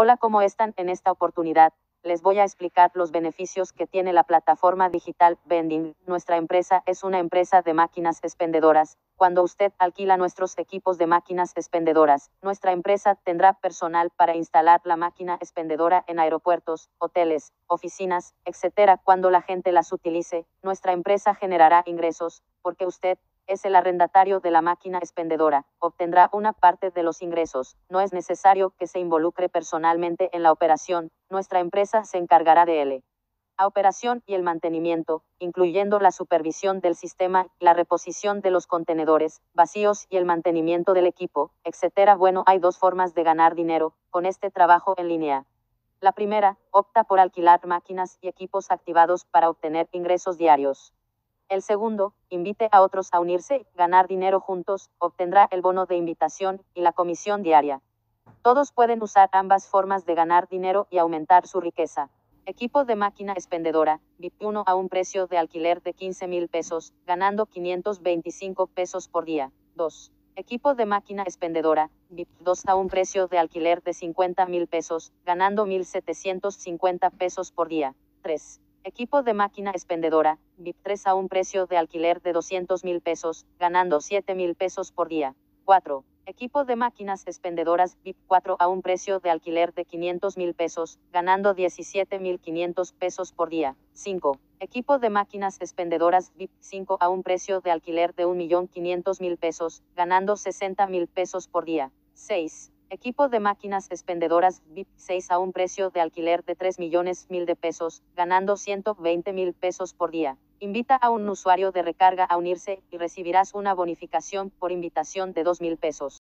Hola, ¿cómo están? En esta oportunidad, les voy a explicar los beneficios que tiene la plataforma digital Vending. Nuestra empresa es una empresa de máquinas expendedoras. Cuando usted alquila nuestros equipos de máquinas expendedoras, nuestra empresa tendrá personal para instalar la máquina expendedora en aeropuertos, hoteles, oficinas, etc. Cuando la gente las utilice, nuestra empresa generará ingresos, porque usted es el arrendatario de la máquina expendedora, obtendrá una parte de los ingresos. No es necesario que se involucre personalmente en la operación, nuestra empresa se encargará de la operación y el mantenimiento, incluyendo la supervisión del sistema, la reposición de los contenedores vacíos y el mantenimiento del equipo, etc. Bueno, hay dos formas de ganar dinero con este trabajo en línea. La primera, opta por alquilar máquinas y equipos activados para obtener ingresos diarios. El segundo, invite a otros a unirse, ganar dinero juntos, obtendrá el bono de invitación y la comisión diaria. Todos pueden usar ambas formas de ganar dinero y aumentar su riqueza. Equipo de máquina expendedora, VIP 1 a un precio de alquiler de 15,000 pesos, ganando 525 pesos por día. 2. Equipo de máquina expendedora, VIP 2 a un precio de alquiler de 50,000 pesos, ganando 1,750 pesos por día. 3. Equipo de máquina expendedora, VIP 3 a un precio de alquiler de 200,000 pesos, ganando 7,000 pesos por día. 4. Equipo de máquinas expendedoras VIP 4 a un precio de alquiler de 500,000 pesos, ganando 17,500 pesos por día. 5. Equipo de máquinas expendedoras VIP 5 a un precio de alquiler de 1,500,000 pesos, ganando 60,000 pesos por día. 6. Equipo de máquinas expendedoras VIP 6 a un precio de alquiler de 3,100,000 de pesos, ganando 120,000 pesos por día. Invita a un usuario de recarga a unirse y recibirás una bonificación por invitación de 2,000 pesos.